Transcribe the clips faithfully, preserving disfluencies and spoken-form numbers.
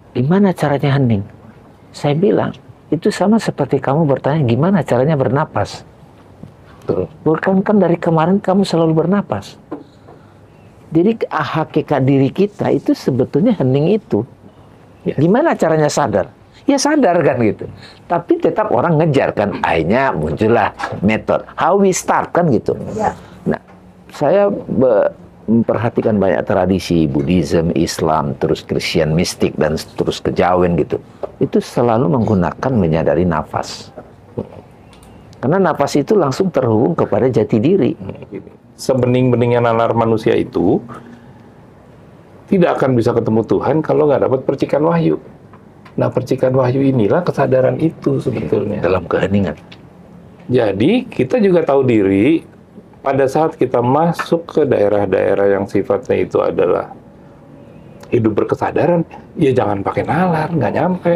gimana caranya hening? Saya bilang, itu sama seperti kamu bertanya, gimana caranya bernapas? Bukan kan dari kemarin kamu selalu bernapas. Jadi hakikat diri kita itu sebetulnya hening itu. Gimana caranya sadar? Ya sadar kan gitu. Tapi tetap orang ngejar kan. Akhirnya muncullah metode. How we start kan gitu. Ya. Nah, saya memperhatikan banyak tradisi Buddhism, Islam, terus Kristen mistik dan terus kejawen gitu. Itu selalu menggunakan menyadari nafas. Karena nafas itu langsung terhubung kepada jati diri. Sebening-beningnya nalar manusia itu tidak akan bisa ketemu Tuhan kalau nggak dapat percikan wahyu. Nah, percikan wahyu inilah kesadaran itu sebetulnya. Dalam keheningan. Jadi, kita juga tahu diri pada saat kita masuk ke daerah-daerah yang sifatnya itu adalah hidup berkesadaran, ya jangan pakai nalar, nggak nyampe.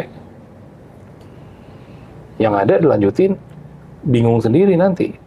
Yang ada dilanjutin, bingung sendiri nanti.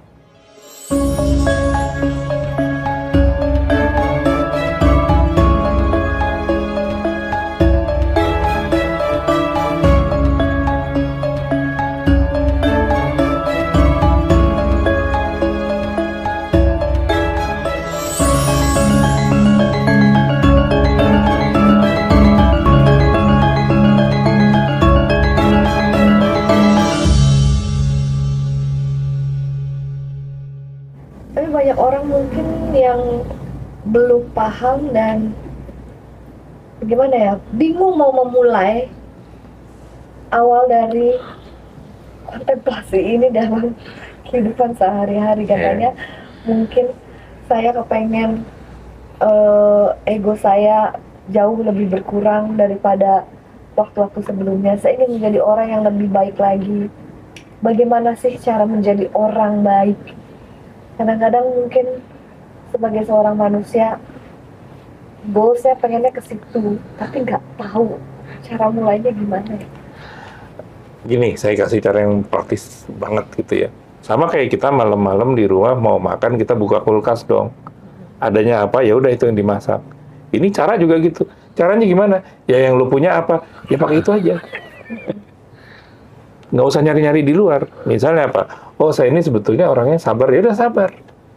Belum paham dan bagaimana ya, bingung mau memulai awal dari kontemplasi ini dalam kehidupan sehari-hari. Katanya yeah. Mungkin saya kepengen uh, ego saya jauh lebih berkurang daripada waktu-waktu sebelumnya. Saya ingin menjadi orang yang lebih baik lagi. Bagaimana sih cara menjadi orang baik? Kadang-kadang mungkin sebagai seorang manusia, goal saya pengennya ke situ, tapi nggak tahu cara mulainya gimana. Gini, saya kasih cara yang praktis banget gitu ya. Sama kayak kita malam-malam di rumah mau makan, kita buka kulkas dong. Adanya apa, ya udah itu yang dimasak. Ini cara juga gitu. Caranya gimana? Ya yang lu punya apa, ya pakai itu aja. Nggak usah nyari-nyari di luar. Misalnya apa? Oh, saya ini sebetulnya orangnya sabar, ya udah sabar.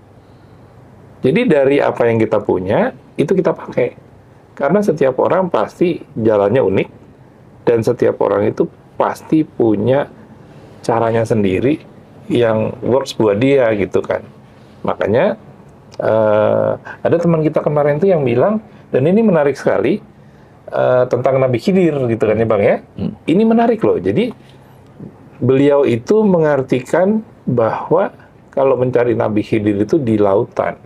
Jadi dari apa yang kita punya, itu kita pakai. Karena setiap orang pasti jalannya unik, dan setiap orang itu pasti punya caranya sendiri yang works buat dia, gitu kan. Makanya, uh, ada teman kita kemarin tuh yang bilang, dan ini menarik sekali, uh, tentang Nabi Khidir, gitu kan ya Bang ya. Hmm. Ini menarik loh. Jadi, beliau itu mengartikan bahwa kalau mencari Nabi Khidir itu di lautan.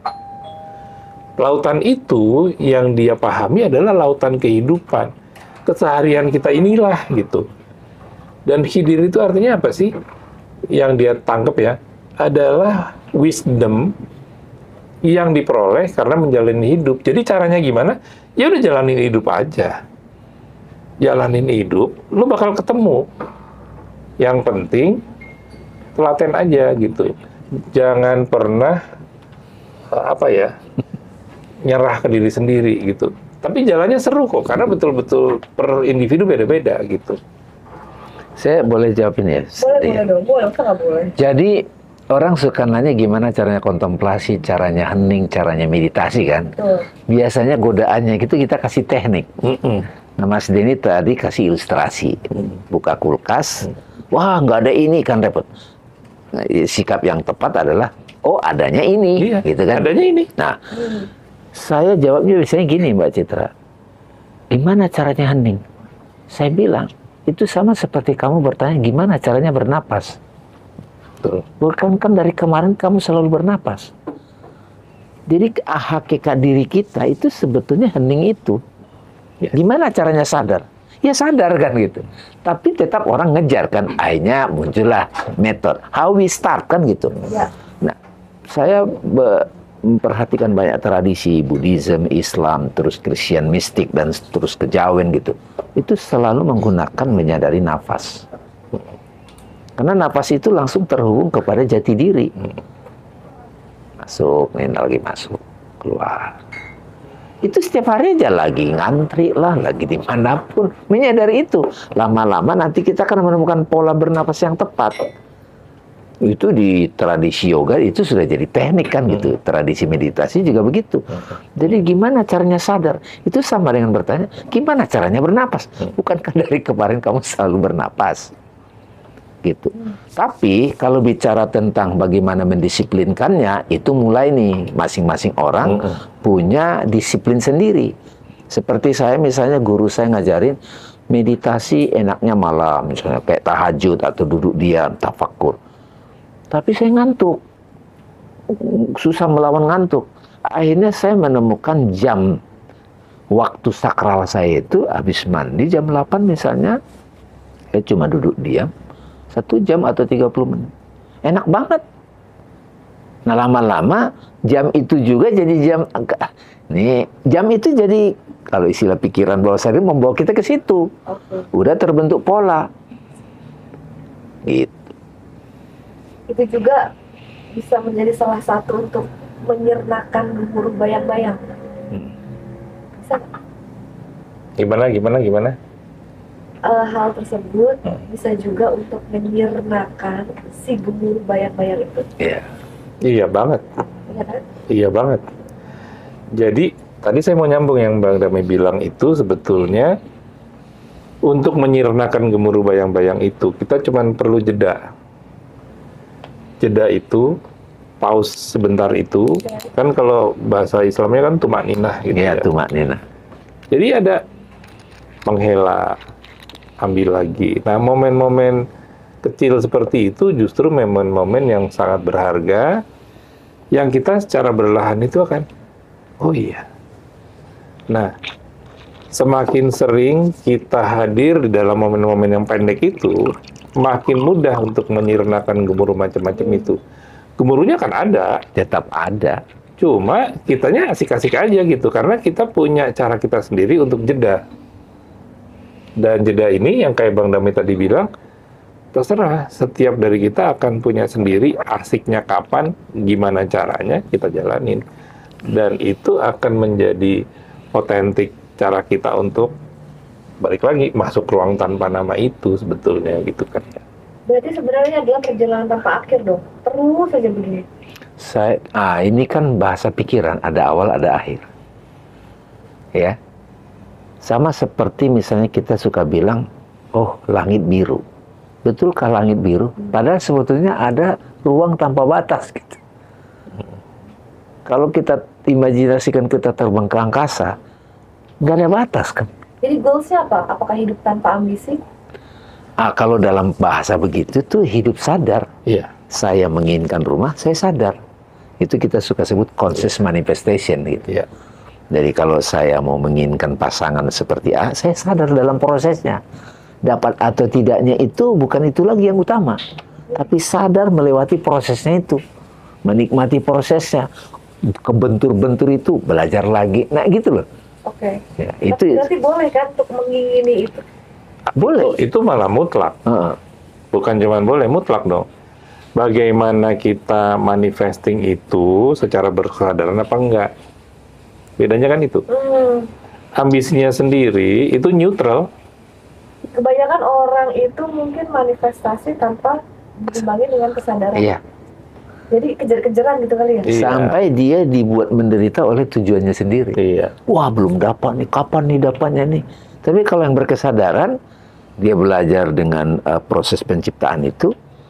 Lautan itu yang dia pahami adalah lautan kehidupan. Keseharian kita inilah gitu. Dan Khidir itu artinya apa sih? Yang dia tangkap ya, adalah wisdom yang diperoleh karena menjalani hidup. Jadi caranya gimana? Ya udah jalanin hidup aja. Jalanin hidup, lu bakal ketemu. Yang penting telaten aja gitu. Jangan pernah apa ya? Nyerah ke diri sendiri gitu. Tapi jalannya seru kok, karena betul-betul per individu beda-beda gitu. Saya boleh jawab ini ya? Boleh, ya. boleh dong. Boleh, nggak boleh. Jadi, orang suka nanya gimana caranya kontemplasi, caranya hening, caranya meditasi kan? Betul. Biasanya godaannya gitu kita kasih teknik. Mm -mm. Nah, Mas Denny tadi kasih ilustrasi. Mm. Buka kulkas, mm. wah nggak ada ini kan repot. Nah, sikap yang tepat adalah, oh adanya ini. Iya, gitu kan? Adanya ini. Nah, mm. saya jawabnya biasanya gini Mbak Citra, gimana caranya hening? Saya bilang, itu sama seperti kamu bertanya, gimana caranya bernapas? Betul. Bukan kan dari kemarin kamu selalu bernapas. Jadi hakikat diri kita itu sebetulnya hening itu. Ya. Gimana caranya sadar? Ya sadar kan gitu. Tapi tetap orang ngejar kan. Akhirnya muncullah metode. How we start kan gitu. Ya. Nah, saya memperhatikan banyak tradisi Buddhism, Islam, terus Kristen mistik dan terus kejawen gitu. Itu selalu menggunakan menyadari nafas. Karena nafas itu langsung terhubung kepada jati diri. Masuk, ini lagi masuk, keluar. Itu setiap hari aja lagi ngantri lah, lagi dimanapun. Menyadari itu, lama-lama nanti kita akan menemukan pola bernapas yang tepat. Itu di tradisi yoga itu sudah jadi teknik kan gitu. Tradisi meditasi juga begitu. Jadi gimana caranya sadar? Itu sama dengan bertanya, gimana caranya bernapas? Bukankah dari kemarin kamu selalu bernapas? Gitu. Tapi kalau bicara tentang bagaimana mendisiplinkannya, itu mulai nih masing-masing orang mm-hmm. punya disiplin sendiri. Seperti saya misalnya guru saya ngajarin meditasi enaknya malam, misalnya kayak tahajud atau duduk diam, tafakur. Tapi saya ngantuk, susah melawan ngantuk. Akhirnya saya menemukan jam waktu sakral saya itu habis mandi jam delapan misalnya, saya cuma duduk diam. Satu jam atau tiga puluh menit. Enak banget. Nah lama-lama jam itu juga jadi jam, nih jam itu jadi, kalau istilah pikiran bawah sadar membawa kita ke situ. Okay. Udah terbentuk pola. Gitu. Itu juga bisa menjadi salah satu untuk menyernakan gemuruh bayang-bayang. Hmm. Bisa? Gimana, gimana, gimana? Uh, hal tersebut hmm. bisa juga untuk menyirnakan si gemuruh bayang-bayang itu. Iya, iya banget. Iya kan? Iya banget. Jadi tadi saya mau nyambung yang Bang Damai bilang itu sebetulnya untuk menyirnakan gemuruh bayang-bayang itu kita cuma perlu jeda. Jeda itu pause sebentar itu ya. Kan kalau bahasa Islamnya kan tumak ninah gitu ya. Ya. Tumak ninah. Jadi ada menghela, ambil lagi. Nah, momen-momen kecil seperti itu justru momen-momen yang sangat berharga, yang kita secara berlahan itu akan, oh iya. Nah, semakin sering kita hadir di dalam momen-momen yang pendek itu, makin mudah untuk menyirnakan gemuruh macam-macam itu. Gemuruhnya kan ada. Tetap ada. Cuma kitanya asik-asik aja gitu, karena kita punya cara kita sendiri untuk jeda. Dan jeda ini yang kayak Bang Damai tadi bilang, terserah setiap dari kita akan punya sendiri asiknya kapan, gimana caranya kita jalanin. Dan itu akan menjadi otentik cara kita untuk balik lagi masuk ruang tanpa nama itu sebetulnya gitu kan. Berarti sebenarnya adalah perjalanan tanpa akhir dong, terus saja begini. Saya, ah ini kan bahasa pikiran, ada awal ada akhir. Ya. Sama seperti misalnya kita suka bilang, oh langit biru. Betulkah langit biru? Padahal sebetulnya ada ruang tanpa batas. Gitu. Kalau kita imajinasikan kita terbang ke angkasa, nggak ada batas kan? Jadi goalsnya apa? Apakah hidup tanpa ambisi? Ah, kalau dalam bahasa begitu tuh hidup sadar. Iya. Saya menginginkan rumah, saya sadar. Itu kita suka sebut conscious manifestation gitu. Iya. Jadi kalau saya mau menginginkan pasangan seperti A, saya sadar dalam prosesnya. Dapat atau tidaknya itu bukan itu lagi yang utama. Tapi sadar melewati prosesnya itu. Menikmati prosesnya. Kebentur-bentur itu, belajar lagi. Nah gitu loh. Oke. Okay. Ya, itu berarti boleh kan untuk mengingini itu? Boleh. Itu, itu malah mutlak. Uh-uh. Bukan cuma boleh, mutlak dong. Bagaimana kita manifesting itu secara berkesadaran apa enggak? Bedanya kan itu. Hmm. Ambisinya sendiri itu neutral. Kebanyakan orang itu mungkin manifestasi tanpa diimbangi dengan kesadaran. Iya. Jadi kejar-kejaran gitu kali ya. Iya. Sampai dia dibuat menderita oleh tujuannya sendiri. Iya. Wah belum dapat nih, kapan nih dapatnya nih. Tapi kalau yang berkesadaran, dia belajar dengan uh, proses penciptaan itu,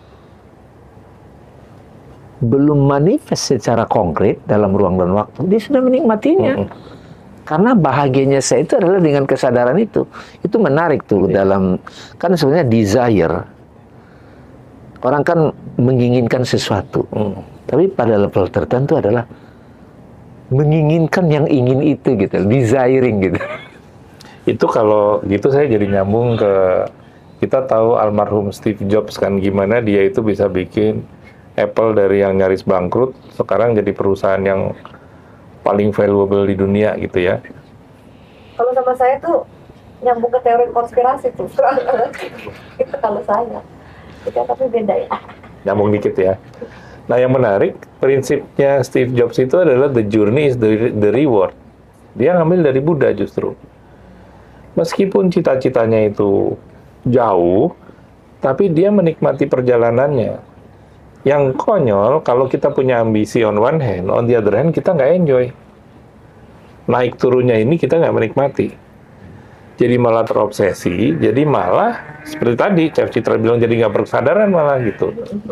belum manifest secara konkret dalam ruang dan waktu, dia sudah menikmatinya. Mm-hmm. Karena bahagianya saya itu adalah dengan kesadaran itu. Itu menarik tuh yeah. dalam, kan sebenarnya desire. Orang kan menginginkan sesuatu. Mm. Tapi pada level tertentu adalah menginginkan yang ingin itu gitu, desiring gitu. Itu kalau gitu saya jadi nyambung ke, kita tahu almarhum Steve Jobs kan, gimana dia itu bisa bikin Apple dari yang nyaris bangkrut, sekarang jadi perusahaan yang paling valuable di dunia gitu ya. Kalau sama saya tuh nyambung ke teori konspirasi tuh. Itu kalau saya. Itu tapi beda ya. Nyambung dikit ya. Nah yang menarik, prinsipnya Steve Jobs itu adalah the journey is the, the reward. Dia ngambil dari Buddha justru. Meskipun cita-citanya itu jauh, tapi dia menikmati perjalanannya. Yang konyol, kalau kita punya ambisi on one hand, on the other hand, kita nggak enjoy. Naik turunnya ini kita nggak menikmati. Jadi malah terobsesi, jadi malah, seperti tadi, Chef Citra bilang, jadi nggak berkesadaran malah gitu.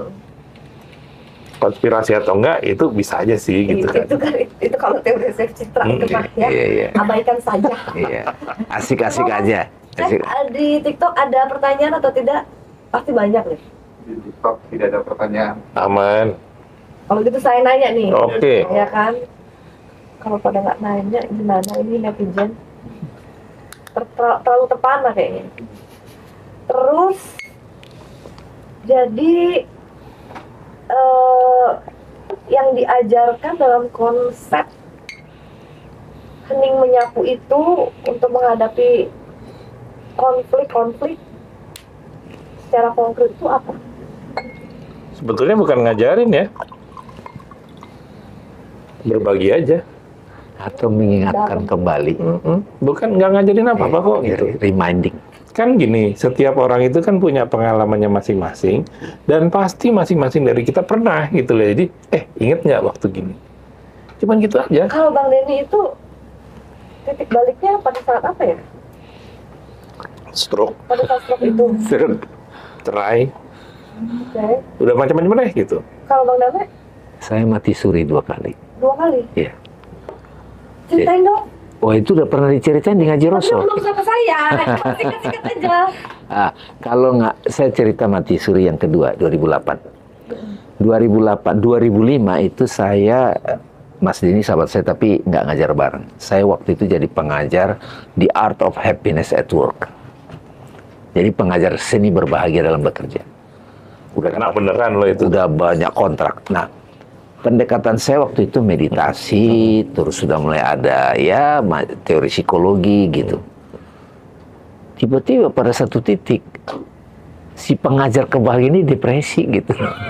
Konspirasi atau enggak, itu bisa aja sih, gitu kan. Itu kan, itu kalau teori Chef Citra, Hmm, itu mah ya, iya, iya. abaikan saja. Iya, asik-asik Oh, aja. Chef, Asik. di TikTok ada pertanyaan atau tidak? Pasti banyak nih. Di TikTok tidak ada pertanyaan. Aman. Kalau gitu saya nanya nih. Oke. Ya kan? Kalau pada nggak nanya, gimana ini netizen? Ter ter- terlalu terpana kayaknya. Terus, jadi eh, yang diajarkan dalam konsep hening menyapu itu untuk menghadapi konflik-konflik secara konkret itu apa? Sebetulnya bukan ngajarin ya. Berbagi aja. Atau mengingatkan kembali. Mm-mm. Bukan nggak ngajarin apa-apa kok gitu. Reminding. Kan gini, setiap orang itu kan punya pengalamannya masing-masing, dan pasti masing-masing dari kita pernah gitu loh. Jadi, eh inget nggak waktu gini? Cuman gitu aja. Kalau Bang Denny itu titik baliknya pada saat apa ya? Stroke, Pada saat stroke itu. Stroke. cerai, Oke. udah macam-macam deh gitu. Kalau Bang Dame Saya mati suri dua kali. dua kali. Iya. Ceritain dong. Oh, itu udah pernah diceritain di ngaji Tapi Rasul. belum sama saya. Sikat-sikat aja. Ah, kalau nggak, saya cerita mati suri yang kedua, dua ribu delapan. dua ribu delapan, dua ribu lima itu saya, Mas Denny sahabat saya, tapi nggak ngajar bareng. Saya waktu itu jadi pengajar di Art of Happiness at Work. Jadi pengajar seni berbahagia dalam bekerja. Udah kena beneran loh itu. Udah banyak kontrak. Nah, pendekatan saya waktu itu meditasi, terus sudah mulai ada ya ma- teori psikologi gitu. Tiba-tiba pada satu titik si pengajar kebahagiaan ini depresi gitu.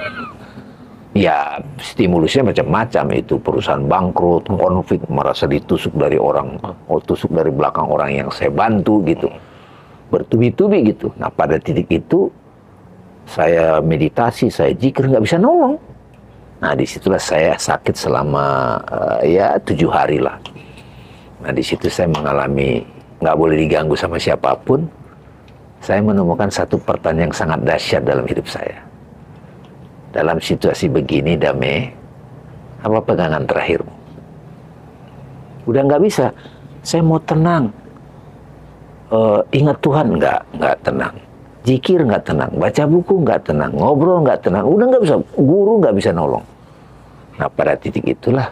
Ya stimulusnya macam-macam, itu perusahaan bangkrut, konflik, merasa ditusuk dari orang, oh, tusuk dari belakang orang yang saya bantu gitu, bertubi-tubi gitu. Nah pada titik itu saya meditasi, saya zikir, nggak bisa nolong. Nah disitulah saya sakit selama uh, ya tujuh hari lah. Nah disitu saya mengalami nggak boleh diganggu sama siapapun. Saya menemukan satu pertanyaan yang sangat dahsyat dalam hidup saya. Dalam situasi begini, Dame, apa pegangan terakhirmu? Udah nggak bisa. Saya mau tenang. Uh, ingat Tuhan, nggak, nggak tenang. Zikir nggak tenang. Baca buku nggak tenang. Ngobrol nggak tenang. Udah nggak bisa. Guru nggak bisa nolong. Nah pada titik itulah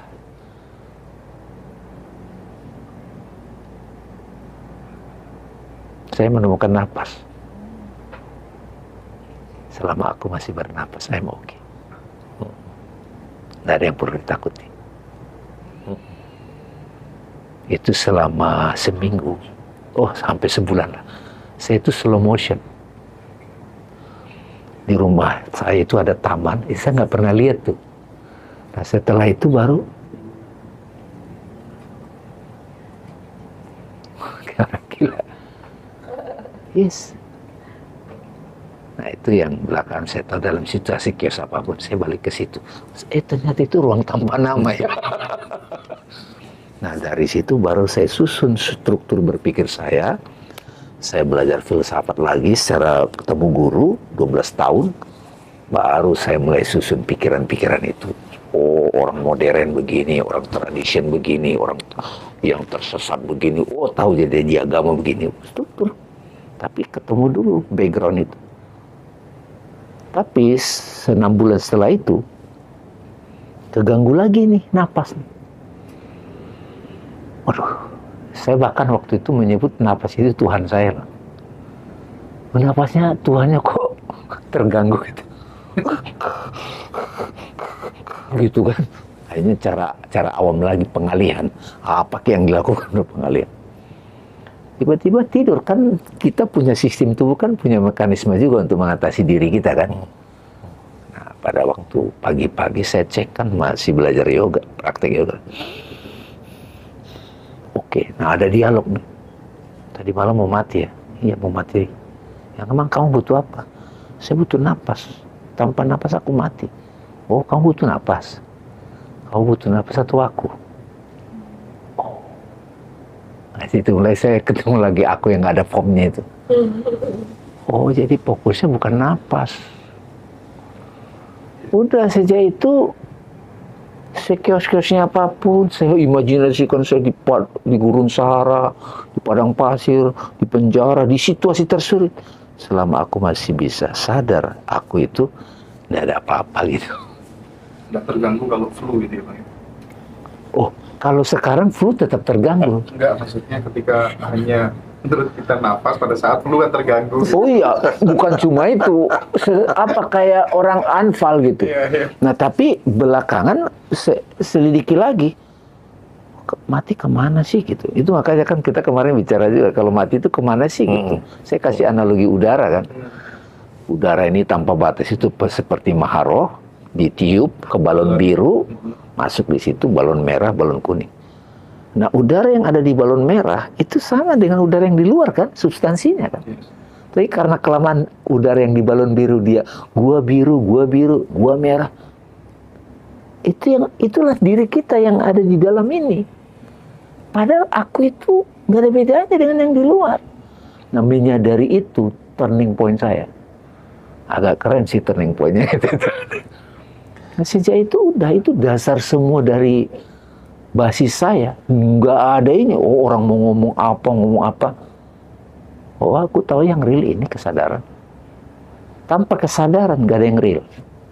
saya menemukan napas. Selama aku masih bernapas, saya mau oke. Nggak ada yang perlu ditakuti. Itu selama seminggu, oh sampai sebulan lah. Saya itu slow motion. Di rumah saya itu ada taman, eh, saya nggak pernah lihat tuh. Nah setelah itu baru gila. Yes. Nah itu yang belakangan saya tahu, dalam situasi chaos apapun saya balik ke situ. Eh ternyata itu ruang tanpa nama ya. Nah dari situ baru saya susun struktur berpikir saya. Saya belajar filsafat lagi secara ketemu guru dua belas tahun. Baru saya mulai susun pikiran-pikiran itu. Oh orang modern begini, orang tradition begini, orang yang tersesat begini. Oh tahu jadi di agama begini. Struktur. Tapi ketemu dulu background itu. Tapi enam bulan setelah itu keganggu lagi nih napas. Waduh, saya bahkan waktu itu menyebut napas itu Tuhan saya loh. Napasnya Tuhannya kok terganggu gitu. Gitu kan. Akhirnya cara cara awam lagi pengalihan. Apa yang dilakukan untuk pengalihan? Tiba-tiba tidur, kan kita punya sistem tubuh, kan punya mekanisme juga untuk mengatasi diri kita kan. Nah pada waktu pagi-pagi saya cek, kan masih belajar yoga, praktek yoga. Oh Oke, nah ada dialog nih. Tadi malam mau mati ya? Iya mau mati. Ya emang kamu butuh apa? Saya butuh napas. Tanpa napas aku mati. Oh kamu butuh napas. Kamu butuh napas atau aku? Oh. Nah situ mulai saya ketemu lagi aku yang nggak ada formnya itu. Oh jadi fokusnya bukan napas. Udah sejak itu sekios-kiosnya apapun, saya imajinasikan saya di, di gurun Sahara, di padang pasir, di penjara, di situasi tersulit. Selama aku masih bisa sadar, aku itu tidak ada apa-apa gitu. Nggak terganggu kalau flu gitu ya Bang? Oh, kalau sekarang flu tetap terganggu. Enggak, maksudnya ketika hanya menurut kita nafas pada saat flu kan terganggu. Oh iya, bukan cuma itu, Se- apa kayak orang anfal gitu. Iya, iya. Nah tapi belakangan se- selidiki lagi, ke- mati kemana sih gitu. Itu makanya kan kita kemarin bicara juga, kalau mati itu kemana sih gitu. Saya kasih analogi udara kan. Udara ini tanpa batas itu pe- seperti maharoh, ditiup ke balon biru, masuk di situ balon merah, balon kuning. Nah, udara yang ada di balon merah itu sama dengan udara yang di luar kan, substansinya kan. Yes. Tapi karena kelamaan udara yang di balon biru dia, gua biru, gua biru, gua merah. Itu yang itulah diri kita yang ada di dalam ini. Padahal aku itu nggak ada bedanya dengan yang di luar. Nah, menyadari itu turning point saya. Agak keren sih turning point-nya itu. Nah, sejak itu udah itu dasar semua dari basis saya, nggak ada ini, oh orang mau ngomong apa, ngomong apa. Oh aku tahu yang real ini kesadaran. Tanpa kesadaran nggak ada yang real.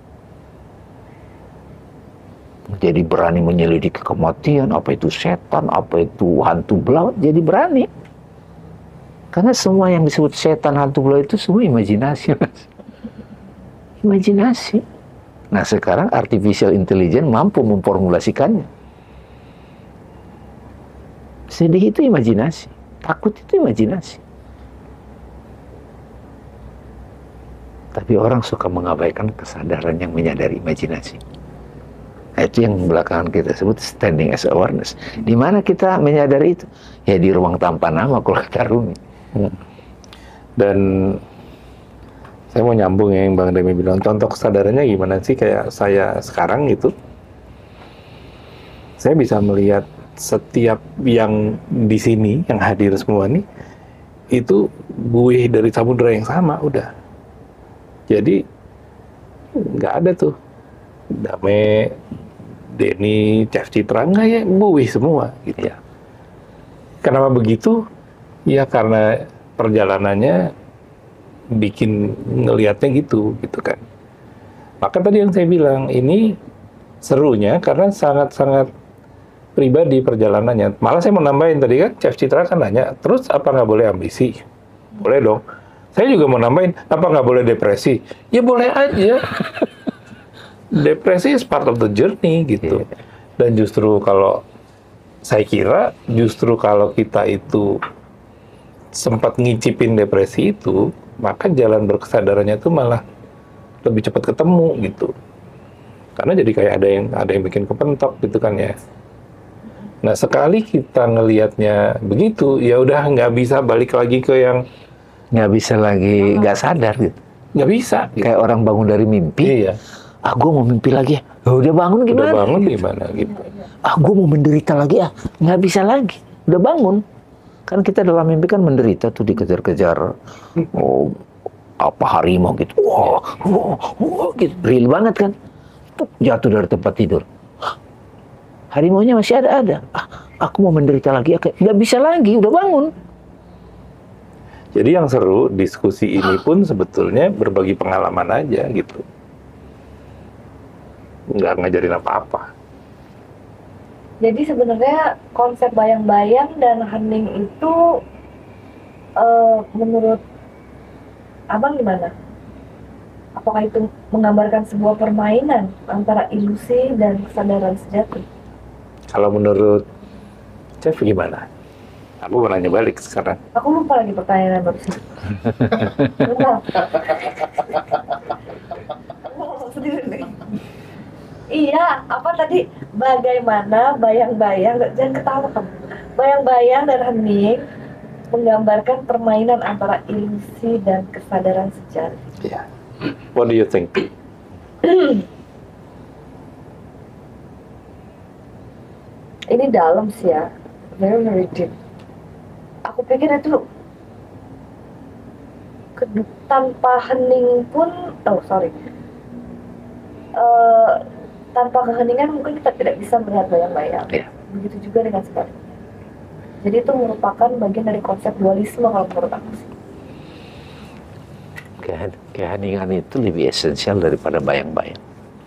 Jadi berani menyelidiki kematian, apa itu setan, apa itu hantu belaut, jadi berani. Karena semua yang disebut setan, hantu belaut itu semua imajinasi. Imajinasi. Nah sekarang artificial intelligence mampu memformulasikannya. Sedih itu imajinasi, takut itu imajinasi. Tapi orang suka mengabaikan kesadaran yang menyadari imajinasi. Nah, itu yang belakangan kita sebut standing as awareness. Di mana kita menyadari itu? Ya di ruang tanpa nama kalau kata Rumi. Hmm. Dan saya mau nyambung ya yang Bang Demi bilang, contoh kesadarannya gimana sih kayak saya sekarang gitu. Saya bisa melihat setiap yang di sini, yang hadir semua nih, itu buih dari samudera yang sama, udah. Jadi, nggak ada tuh. Dame, Denny, Chef Citra, nggak ya, buih semua. Gitu. Ya. Kenapa begitu? Ya karena perjalanannya bikin ngelihatnya gitu, gitu kan. Maka tadi yang saya bilang, ini serunya karena sangat-sangat pribadi perjalanannya. Malah saya mau nambahin tadi kan, Chef Citra kan nanya, terus apa nggak boleh ambisi? Boleh dong. Saya juga mau nambahin, apa nggak boleh depresi? Ya boleh aja. Depresi is part of the journey gitu. Dan justru kalau saya kira, justru kalau kita itu sempat ngicipin depresi itu, maka jalan berkesadarannya itu malah lebih cepat ketemu gitu. Karena jadi kayak ada yang ada yang bikin kepentok gitu kan ya. Nah sekali kita ngelihatnya begitu, ya udah nggak bisa balik lagi ke yang Nggak bisa lagi nggak sadar gitu. nggak bisa. Gitu. Kayak orang bangun dari mimpi. Iya. Ah gue mau mimpi lagi ya. Ya udah bangun gimana? Udah bangun gimana gitu. Ah gue mau menderita lagi ya. Nggak bisa lagi. Udah bangun. Kan kita dalam mimpi kan menderita tuh dikejar-kejar. Oh apa harimau gitu. Wah, wah, wah gitu. Real banget kan. Tuh, jatuh dari tempat tidur. Harimaunya masih ada-ada. Ah, aku mau menderita lagi. Nggak bisa lagi, udah bangun. Jadi yang seru, diskusi ini pun sebetulnya berbagi pengalaman aja gitu. Nggak ngajarin apa-apa. Jadi sebenarnya konsep bayang-bayang dan hening itu uh, menurut Abang gimana? Apakah itu menggambarkan sebuah permainan antara ilusi dan kesadaran sejati? Kalau menurut Chef gimana? Aku mau nanya balik sekarang. Aku lupa lagi pertanyaan barusan. Bentar. Oh, sendiri nih. Iya, apa tadi? Bagaimana bayang-bayang? Jangan ketawa kamu. bayang-bayang dan hening menggambarkan permainan antara ilusi dan kesadaran sejati. Yeah. What do you think? Ini dalam sih ya, very very deep. Aku pikir itu kedu- tanpa hening pun, oh sorry, uh, tanpa keheningan mungkin kita tidak bisa melihat bayang-bayang. Iya. Begitu juga dengan sebaliknya. Jadi itu merupakan bagian dari konsep dualisme kalau menurut aku sih. Kehe- Keheningan itu lebih esensial daripada bayang-bayang.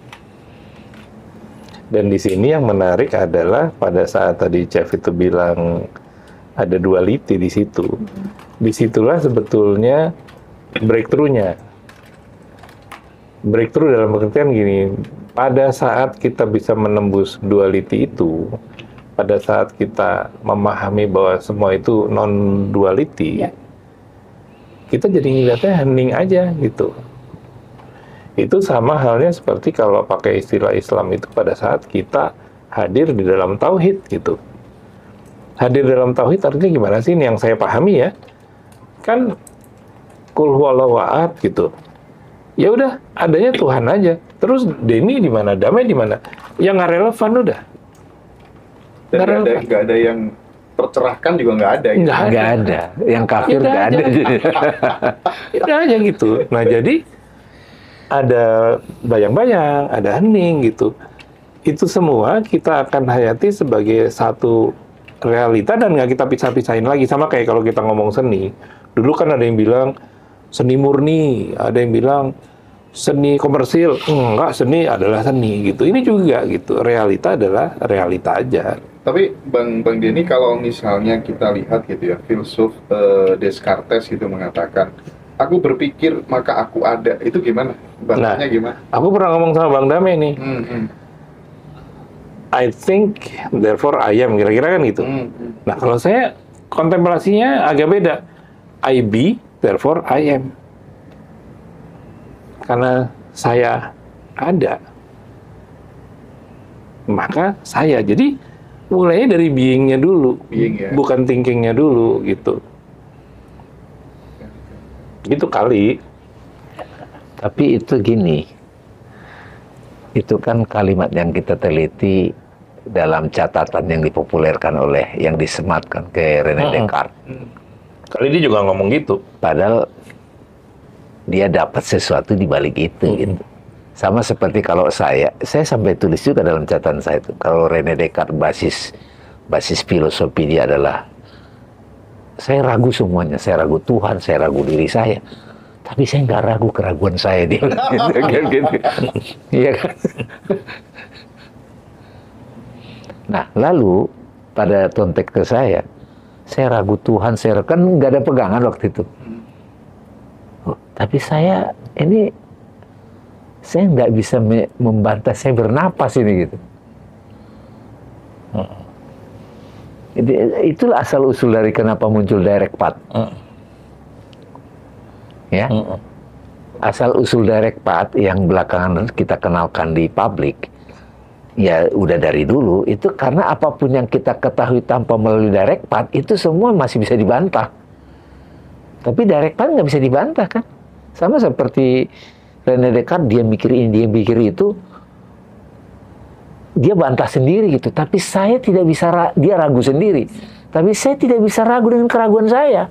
Dan di sini yang menarik adalah pada saat tadi Chef itu bilang ada duality di situ. Disitulah sebetulnya breakthrough-nya. Breakthrough dalam pengertian gini, pada saat kita bisa menembus duality itu, pada saat kita memahami bahwa semua itu non-duality, Ya. kita jadi ngeliatnya hening aja gitu. Itu sama halnya seperti kalau pakai istilah Islam itu pada saat kita hadir di dalam tauhid gitu. Hadir dalam tauhid artinya gimana sih? Ini yang saya pahami ya. Kan kul huwallahu ahad gitu. Ya udah, adanya Tuhan aja. Terus Denny di mana? Damai di mana? Yang nggak relevan udah. Dan Nggak nggak ada, relevan. nggak ada yang tercerahkan juga nggak ada. Gitu. Nggak ada. Nggak ada. Yang kafir Udah nggak aja. ada. Udah aja gitu. Nah jadi ada bayang-bayang, ada hening gitu. Itu semua kita akan hayati sebagai satu realita dan nggak kita pisah-pisahin lagi. Sama kayak kalau kita ngomong seni. Dulu kan ada yang bilang seni murni, ada yang bilang seni komersil. Enggak, seni adalah seni gitu. Ini juga gitu. Realita adalah realita aja. Tapi Bang Bang Denny, kalau misalnya kita lihat gitu ya, filsuf eh, Descartes itu mengatakan, aku berpikir maka aku ada. Itu gimana? Bahasanya gimana? Aku pernah ngomong sama Bang Dame nih. Hmm, hmm, I think, therefore I am. Kira-kira kan gitu. hmm, hmm. Nah, kalau saya kontemplasinya agak beda. I be, therefore I am. Karena saya ada, maka saya. Jadi, mulainya dari being-nya dulu. Being, ya. Bukan thinking-nya dulu, gitu. Gitu kali. Tapi itu gini, itu kan kalimat yang kita teliti dalam catatan yang dipopulerkan oleh, yang disematkan ke René Mm-mm. Descartes. Kali dia juga ngomong gitu. Padahal dia dapat sesuatu di balik itu. Gitu. Sama seperti kalau saya, saya sampai tulis juga dalam catatan saya itu. Kalau René Descartes basis basis filosofi dia adalah saya ragu semuanya, saya ragu Tuhan, saya ragu diri saya. Tapi saya nggak ragu keraguan saya dia. Gitu, gitu. Iya kan? Nah, lalu pada konteks ke saya, saya ragu Tuhan, saya kan nggak ada pegangan waktu itu. Oh, tapi saya ini saya nggak bisa me- membantah saya bernapas ini gitu. Jadi, itulah asal usul dari kenapa muncul direct path. Ya, asal usul direct path yang belakangan kita kenalkan di publik, ya udah dari dulu itu karena apapun yang kita ketahui tanpa melalui direct path itu semua masih bisa dibantah. Tapi direct path nggak bisa dibantah kan? Sama seperti René Descartes, dia mikir ini, dia mikir itu, dia bantah sendiri gitu. Tapi saya tidak bisa, ra- dia ragu sendiri. Tapi saya tidak bisa ragu dengan keraguan saya.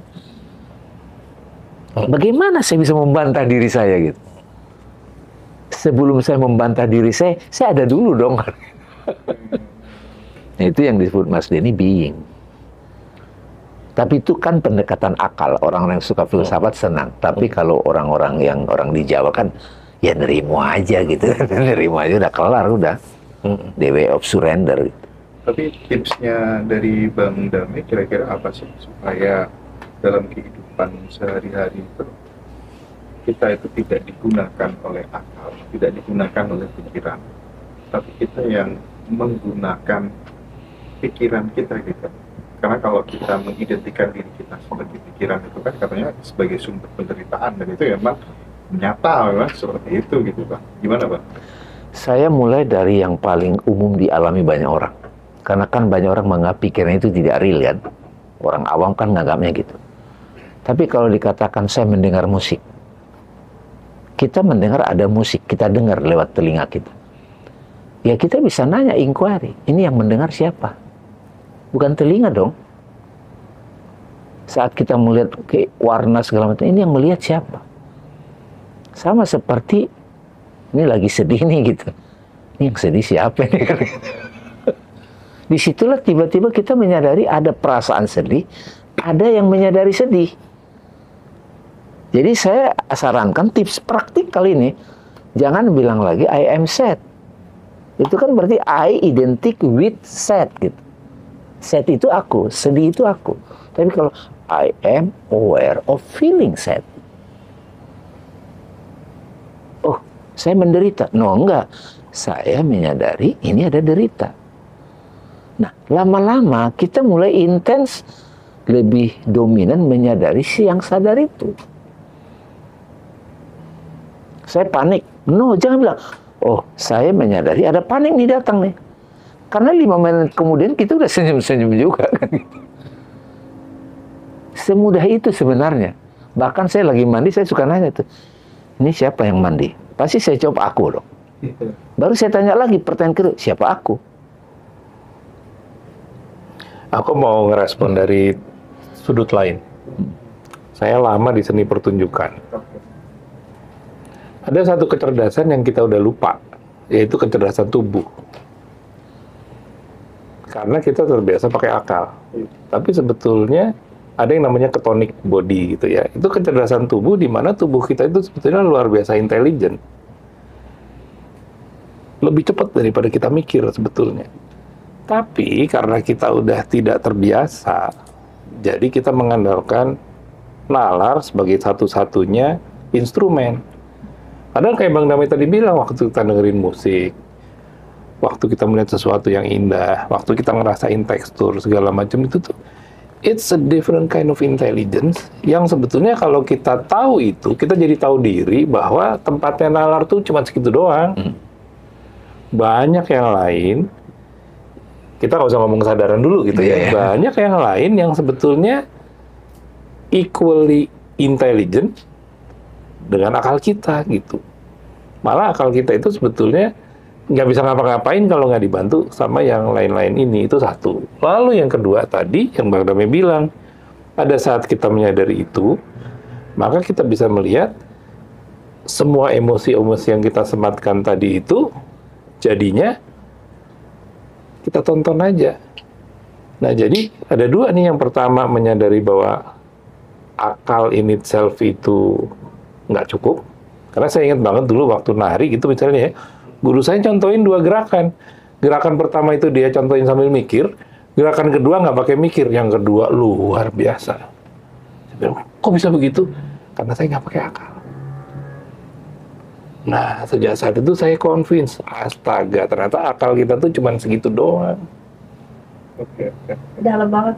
Bagaimana saya bisa membantah diri saya gitu? Sebelum saya membantah diri saya, saya ada dulu dong. Nah, itu yang disebut Mas Denny being. Tapi itu kan pendekatan akal. Orang-orang yang suka filsafat senang. Tapi kalau orang-orang yang orang di Jawa kan, ya nerimo aja gitu. Nerimo aja udah kelar, udah. The way of surrender gitu. Tapi tipsnya dari Bang Dame kira-kira apa sih supaya dalam kehidupan sehari-hari itu kita itu tidak digunakan oleh akal, tidak digunakan oleh pikiran, tapi kita yang menggunakan pikiran kita gitu. Karena kalau kita mengidentikan diri kita sebagai pikiran itu kan katanya sebagai sumber penderitaan, dan itu memang nyata memang seperti itu gitu Bang. Gimana Bang? Saya mulai dari yang paling umum dialami banyak orang. Karena kan banyak orang menganggap pikiran itu tidak real kan. Orang awam kan menganggapnya gitu. Tapi kalau dikatakan saya mendengar musik, kita mendengar ada musik, kita dengar lewat telinga kita. Ya kita bisa nanya, inquiry, ini yang mendengar siapa? Bukan telinga dong. Saat kita melihat ke warna segala macam, ini yang melihat siapa? Sama seperti, ini lagi sedih nih gitu. Ini yang sedih siapa nih? Disitulah tiba-tiba kita menyadari ada perasaan sedih, ada yang menyadari sedih. Jadi saya sarankan tips praktik kali ini, jangan bilang lagi I am sad. Itu kan berarti I identik with sad gitu. Sad itu aku, sedih itu aku. Tapi kalau I am aware of feeling sad. Oh, saya menderita. No, enggak. Saya menyadari ini ada derita. Nah, lama-lama kita mulai intens, lebih dominan menyadari si yang sadar itu. Saya panik. No, jangan bilang, oh, saya menyadari ada panik nih datang nih. Karena lima menit kemudian kita udah senyum-senyum juga. Semudah itu sebenarnya. Bahkan saya lagi mandi, saya suka nanya tuh, ini siapa yang mandi? Pasti saya jawab aku dong. Baru saya tanya lagi pertanyaan kedua, siapa aku? Aku mau ngerespon dari sudut lain. Saya lama di seni pertunjukan. Ada satu kecerdasan yang kita udah lupa, yaitu kecerdasan tubuh. Karena kita terbiasa pakai akal. Tapi sebetulnya ada yang namanya ketonic body gitu ya. Itu kecerdasan tubuh di mana tubuh kita itu sebetulnya luar biasa intelijen. Lebih cepat daripada kita mikir sebetulnya. Tapi karena kita udah tidak terbiasa, jadi kita mengandalkan nalar sebagai satu-satunya instrumen. Padahal kayak Bang Damai tadi bilang, waktu kita dengerin musik, waktu kita melihat sesuatu yang indah, waktu kita ngerasain tekstur segala macam itu tuh, it's a different kind of intelligence yang sebetulnya kalau kita tahu itu, kita jadi tahu diri bahwa tempatnya nalar tuh cuma segitu doang. Hmm. Banyak yang lain, kita nggak usah ngomong kesadaran dulu gitu ya. Yeah. Banyak yang lain yang sebetulnya equally intelligent dengan akal kita gitu. Malah akal kita itu sebetulnya nggak bisa ngapa-ngapain kalau nggak dibantu sama yang lain-lain ini. Itu satu. Lalu yang kedua tadi yang Bang Damai bilang, pada saat kita menyadari itu, maka kita bisa melihat semua emosi-emosi yang kita sematkan tadi itu jadinya kita tonton aja. Nah, jadi ada dua nih. Yang pertama, menyadari bahwa akal in itself itu nggak cukup. Karena saya ingat banget dulu waktu nari gitu misalnya ya, guru saya contohin dua gerakan. Gerakan pertama itu dia contohin sambil mikir, gerakan kedua nggak pakai mikir, yang kedua luar biasa. Saya bilang, kok bisa begitu? Karena saya nggak pakai akal. Nah, sejak saat itu saya convince, astaga, ternyata akal kita tuh cuma segitu doang. Oke, oke. Dalam banget.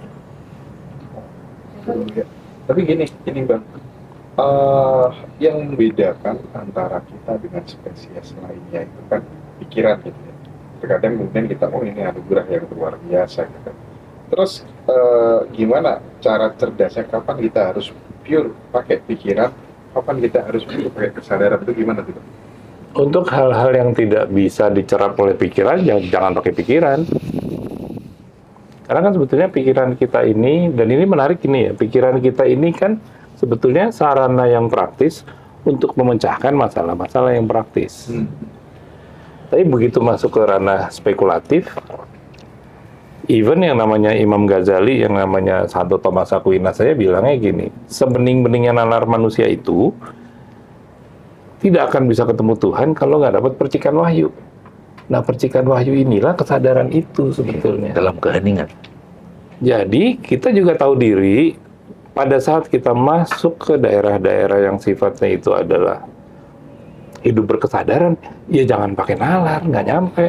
Tapi gini, gini Bang, uh, yang membedakan antara kita dengan spesies lainnya itu kan pikiran gitu ya. Terkadang kemudian kita, oh ini anugerah yang luar biasa gitu. Terus uh, gimana cara cerdasnya, kapan kita harus pure pakai pikiran, kapan kita harus pakai kesadaran, itu gimana tuh? Untuk hal-hal yang tidak bisa dicerap oleh pikiran, jangan, jangan pakai pikiran. Karena kan sebetulnya pikiran kita ini, dan ini menarik ini ya, pikiran kita ini kan sebetulnya sarana yang praktis untuk memecahkan masalah-masalah yang praktis. Hmm. Tapi begitu masuk ke ranah spekulatif, even yang namanya Imam Ghazali, yang namanya Santo Thomas Aquinas, saya bilangnya gini, sebening-beningnya nalar manusia itu tidak akan bisa ketemu Tuhan kalau nggak dapat percikan wahyu. Nah, percikan wahyu inilah kesadaran itu sebetulnya. Dalam keheningan. Jadi, kita juga tahu diri pada saat kita masuk ke daerah-daerah yang sifatnya itu adalah hidup berkesadaran, ya jangan pakai nalar, nggak nyampe.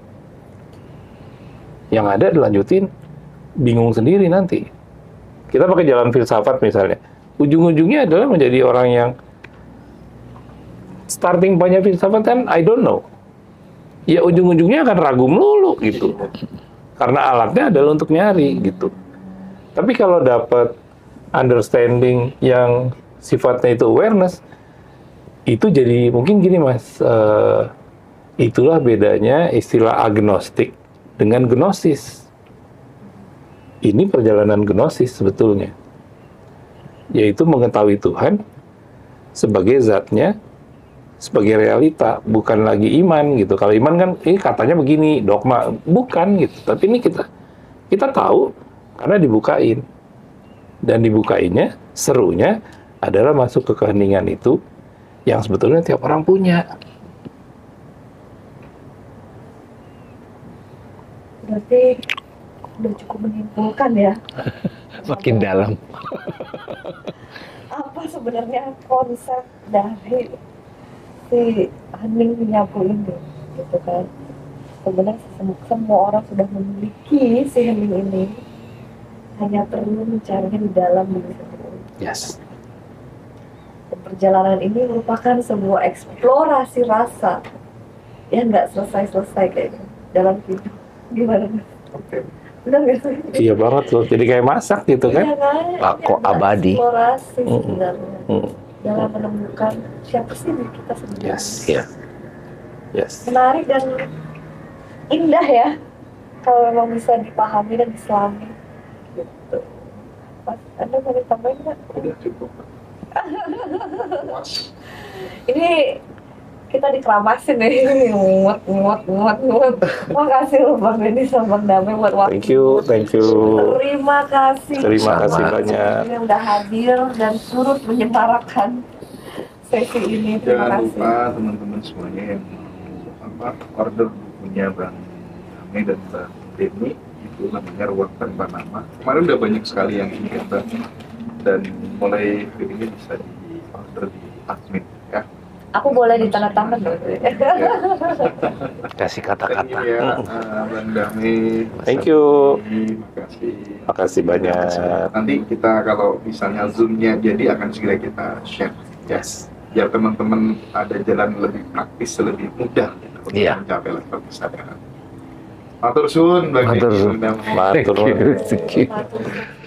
Yang ada dilanjutin, bingung sendiri nanti. Kita pakai jalan filsafat misalnya, ujung-ujungnya adalah menjadi orang yang starting point-nya filsafat kan I don't know. Ya ujung-ujungnya akan ragu melulu gitu. karena alatnya adalah untuk nyari gitu. Tapi kalau dapat understanding yang sifatnya itu awareness, itu jadi mungkin gini mas, uh, itulah bedanya istilah agnostik dengan gnosis. Ini perjalanan gnosis sebetulnya, yaitu mengetahui Tuhan sebagai zatnya, sebagai realita, bukan lagi iman gitu. Kalau iman kan, ini katanya begini, dogma, bukan gitu. Tapi ini kita kita tahu karena dibukain, dan dibukainnya serunya adalah masuk ke keheningan itu yang sebetulnya tiap orang punya. Berarti udah cukup menyimpulkan ya. Makin dalam. Apa sebenarnya konsep dari si hening menyapu ini, gitu kan? Sebenarnya sem- semua orang sudah memiliki si hening ini, hanya perlu mencarinya di dalam diri sendiri. Yes. Dan perjalanan ini merupakan sebuah eksplorasi rasa yang nggak selesai-selesai kayaknya dalam hidup. Gimana? Oke. Benar nggak sih? Iya banget loh, jadi kayak masak gitu kan. Iya kan? Pak, kok Ini abadi? Eksplorasi Mm-mm. sebenarnya Hmm. dalam menemukan siapa sih diri kita sebenarnya. Yes. Iya. Yes. Menarik dan indah ya kalau memang bisa dipahami dan diselami gitu. Mas, Anda mau ditambahin nggak? Udah cukup. Puas. Ini kita dikeramasin nih, muat, muat, muat, muat. Makasih loh Bang Denny sama Bang Damai buat waktu. Thank you, thank you. Terima kasih. Terima kasih Sama. banyak. Ini udah hadir dan turut menyemarakan sesi ini. Terima Jangan kasih. lupa teman-teman semuanya yang mau apa order bukunya Bang Damai dan Bang Denny, itu namanya Ruang Tanpa Nama. Kemarin udah banyak sekali yang ingin Bang, dan mulai hari ini bisa di order di admin ya. Aku boleh ditandatangan dong. Ya. Kasih Thank kata-kata. you ya, uh, Bang Damai. Thank you. Terima kasih. Makasih banyak. Nanti kita kalau misalnya Zoom-nya jadi akan segera kita share. Yes. Biar teman-teman ada jalan lebih praktis, lebih mudah gitu, untuk Iya. mencapai level kesadaran. Matur suwun, Bang Matur Denny, suwun. Bang Damai. Matur Thank you. nuwun. Thank you. Matur suwun.